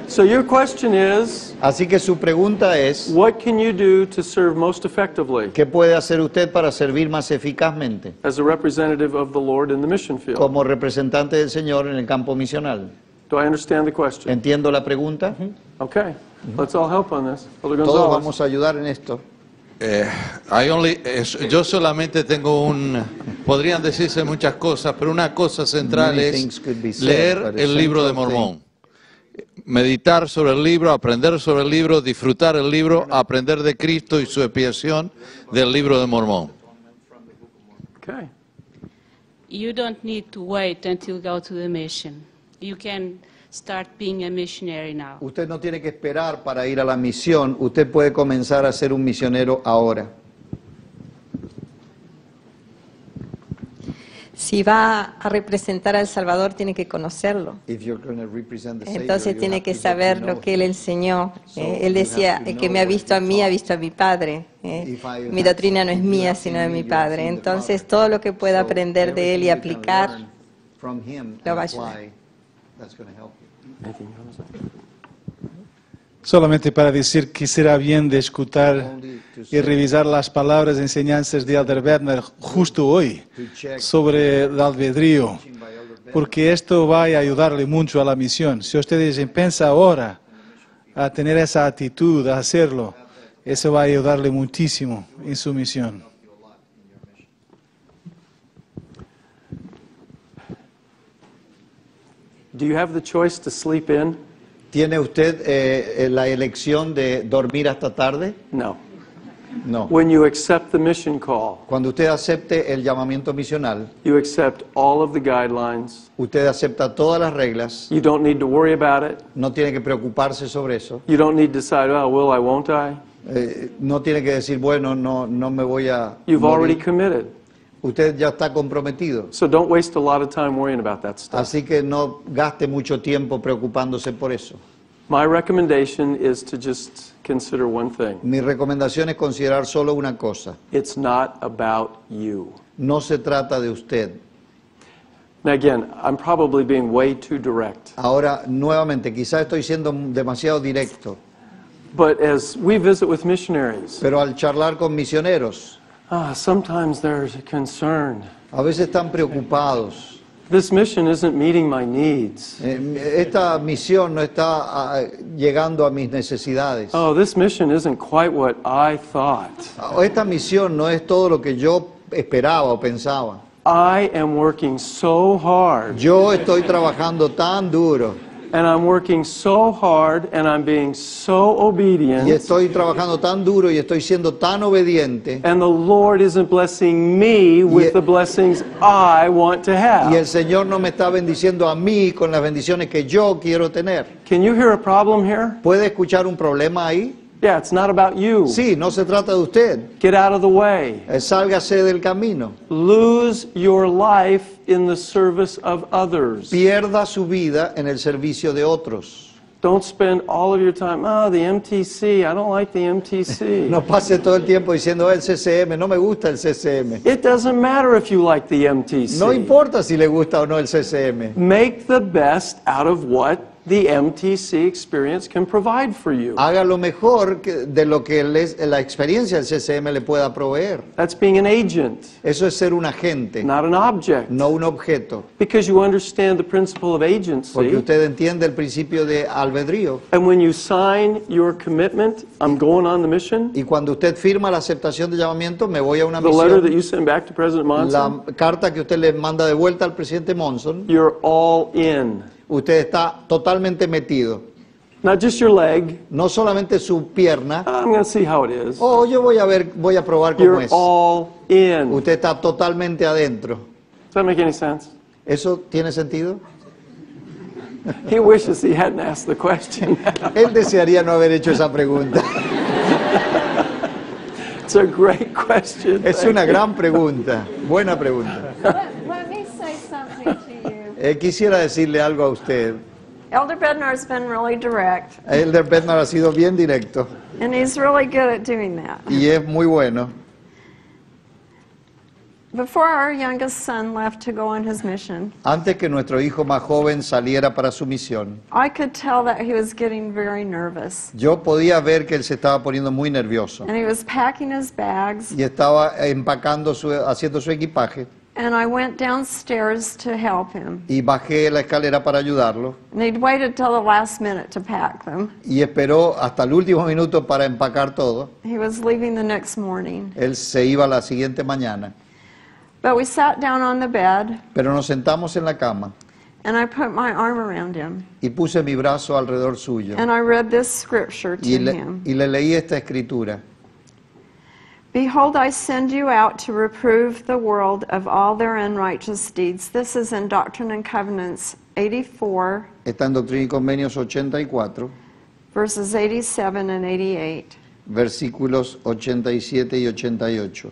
So your question is, Así que su pregunta es, what can you do to serve most effectively ¿qué puede hacer usted para servir más eficazmente as a representative of the Lord in the mission field? como representante del Señor en el campo misional? Do I understand the question? ¿Entiendo la pregunta? Okay, let's all help on this. Brother Todos Gonzalez. vamos a ayudar en esto. Yo solamente tengo podrían decirse muchas cosas, pero una cosa central Many es things could be said, leer but a el libro de central Mormón. Meditar sobre el libro, aprender sobre el libro, disfrutar el libro, aprender de Cristo y su expiación del libro de Mormón. Okay. You don't need to wait until you go to the mission. You can start being a missionary now. Usted no tiene que esperar para ir a la misión, usted puede comenzar a ser un misionero ahora. Si va a representar a El Salvador, tiene que conocerlo. If you're going to represent the Savior, Entonces you tiene have que to saber know lo que Él enseñó. So Él you decía, have to el que know me ha what visto a he mí, ha taught. visto a mi Padre. If I Mi have doctrina no es seen you, mía, have sino de seen mi me, you have Padre. seen the Entonces, Father. todo lo que pueda So aprender de Él y everything you can aplicar, learn from him lo and va a ayudar. apply, that's going to help you. Anything you want to say? Solamente para decir que será bien de escuchar y revisar las palabras y enseñanzas de Elder Bednar justo hoy sobre el albedrío, porque esto va a ayudarle mucho a la misión. Si ustedes empiezan ahora a tener esa actitud, a hacerlo, eso va a ayudarle muchísimo en su misión. Do you have the choice to sleep in? ¿Tiene usted la elección de dormir hasta tarde? No. No. When you accept the mission call, Cuando usted acepte el llamamiento misional, you accept all of the guidelines. usted acepta todas las reglas, You don't need to worry about it. no tiene que preocuparse sobre eso, You don't need to decide, oh, will I, won't I? no tiene que decir, bueno, no me voy a You've morir. already committed. Usted ya está comprometido, So don't waste a lot of time worrying about that stuff. así que no gaste mucho tiempo preocupándose por eso. My recommendation is to just consider one thing. Mi recomendación es considerar solo una cosa, It's not about you. no se trata de usted. Now again, I'm probably being way too direct. Ahora, nuevamente, quizás estoy siendo demasiado directo, But as we visit with missionaries, pero al charlar con misioneros, sometimes there's a concern. a veces están preocupados. This mission isn't meeting my needs. Esta misión no está llegando a mis necesidades. Oh, this mission isn't quite what I thought. Esta misión no es todo lo que yo esperaba o pensaba. I am working so hard, Yo estoy trabajando tan duro and I'm working so hard, and I'm being so y obedient, estoy trabajando tan duro y estoy siendo tan obediente and the Lord isn't blessing me with the blessings I want to y el have. Señor no me está bendiciendo a mí con las bendiciones que yo quiero tener. Can you hear a problem here? ¿Puede escuchar un problema ahí? Yeah, it's not about you. Sí, no se trata de usted. Get out of the way. Sálgase del camino. Lose your life in the service of others. Pierda su vida en el servicio de otros. Don't spend all of your time, oh, the MTC, I don't like the MTC. No pase todo el tiempo diciendo el CCM, no me gusta el CCM. It doesn't matter if you like the MTC. No importa si le gusta o no el CCM. Make the best out of what the MTC experience can provide for you. Haga lo mejor de lo que la experiencia del CCM le pueda proveer. That's being an agent, Eso es ser un agente, not an object. no un objeto. Because you understand the principle of Porque agency. usted entiende el principio de albedrío. And when you sign your commitment, I'm going on the mission, Y cuando usted firma la aceptación de llamamiento, me voy a una the letter that misión. you send back to President Monson, La carta que usted le manda de vuelta al presidente Monson, you're all in. usted está totalmente metido. Not just your leg. No solamente su pierna. I'm going to see how it is. Oh, yo voy a probar cómo You're es. all in. Usted está totalmente adentro. Does that make any sense? ¿Eso tiene sentido? He wishes he hadn't asked the question. Él desearía no haber hecho esa pregunta. It's a great question. Es una gran pregunta. Buena pregunta. Let me say something to you. Quisiera decirle algo a usted. Elder Bednar has been really direct, Elder Bednar ha sido bien directo and he's really good at doing that. y es muy bueno. Before our youngest son left to go on his mission, Antes que nuestro hijo más joven saliera para su misión, I could tell that he was getting very nervous. yo podía ver que él se estaba poniendo muy nervioso And he was packing his bags, y estaba empacando, haciendo su equipaje, and I went downstairs to help him. y bajé la escalera para ayudarlo And he'd waited till the last minute to pack them. y esperó hasta el último minuto para empacar todo. He was leaving the next morning. Él se iba la siguiente mañana, But we sat down on the bed, pero nos sentamos en la cama and I put my arm around him, y puse mi brazo alrededor suyo and I read this scripture to y him. le leí esta escritura. Behold, I send you out to reprove the world of all their unrighteous deeds. This is in Doctrine and Covenants 84, Está en Doctrina y Convenios 84, verses 87 and 88. versículos 87 y 88.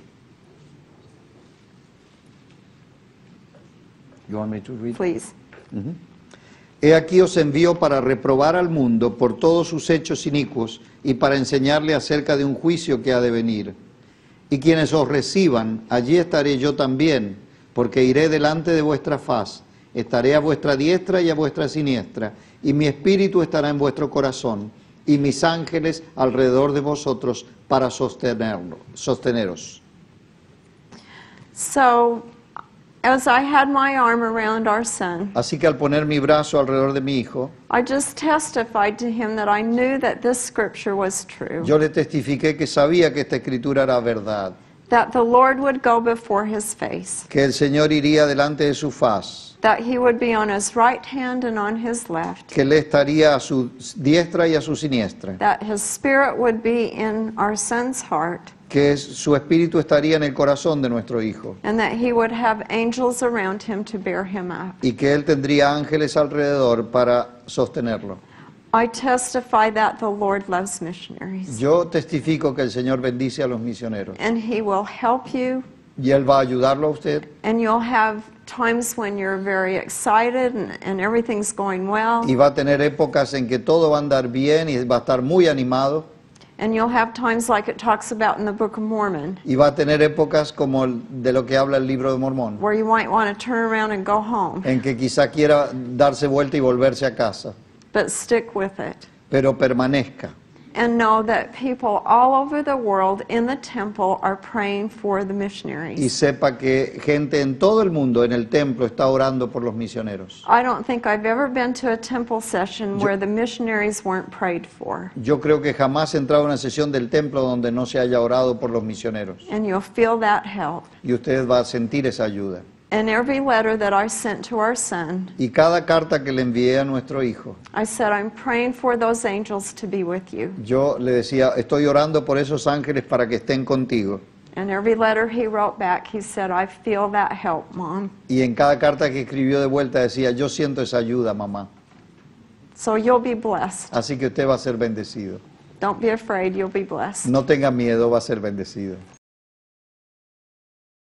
You want me to read? Please. He aquí os envío para reprobar al mundo por todos sus hechos inicuos y para enseñarle acerca de un juicio que ha de venir. Y quienes os reciban, allí estaré yo también, porque iré delante de vuestra faz, estaré a vuestra diestra y a vuestra siniestra, y mi espíritu estará en vuestro corazón, y mis ángeles alrededor de vosotros para sosteneros. So, as I had my arm around our son, Así que al poner mi brazo alrededor de mi hijo, I just testified to him that I knew that this scripture was true, yo le testifiqué que sabía que esta escritura era verdad, that the Lord would go before his face, que el Señor iría delante de su faz, that he would be on his right hand and on his left, que él estaría a su diestra y a su siniestra, that his spirit would be in our son's heart, que su espíritu estaría en el corazón de nuestro hijo and that he would have angels around him to bear him up. y que él tendría ángeles alrededor para sostenerlo. I testify that the Lord loves missionaries, Yo testifico que el Señor bendice a los misioneros and he will help you, y él va a ayudarlo a usted and you'll have times when you're very excited and everything's going well, y va a tener épocas en que todo va a andar bien y va a estar muy animado and you'll have times like it talks about in the Book of Mormon, y va a tener épocas como de lo que habla el libro de Mormón, where you might want to turn around and go home, en que quizá quiera darse vuelta y volverse a casa, but stick with it. pero permanezca. And know that people all over the world in the temple are praying for the Y missionaries. sepa que gente en todo el mundo en el templo está orando por los misioneros. I don't think I've ever been to a temple session where the missionaries weren't prayed for. Yo creo que jamás he entrado a una sesión del templo donde no se haya orado por los misioneros. And you'll feel that help. Y usted va a sentir esa ayuda. And every letter that I sent to our son, Y cada carta que le envié a nuestro hijo, I said, I'm praying for those angels to be with you. yo le decía, estoy orando por esos ángeles para que estén contigo. And every letter he wrote back, he said, I feel that help, Mom. Y en cada carta que escribió de vuelta decía, yo siento esa ayuda, mamá. So you'll be blessed. Así que usted va a ser bendecido. Don't be afraid, you'll be blessed. No tenga miedo, va a ser bendecido.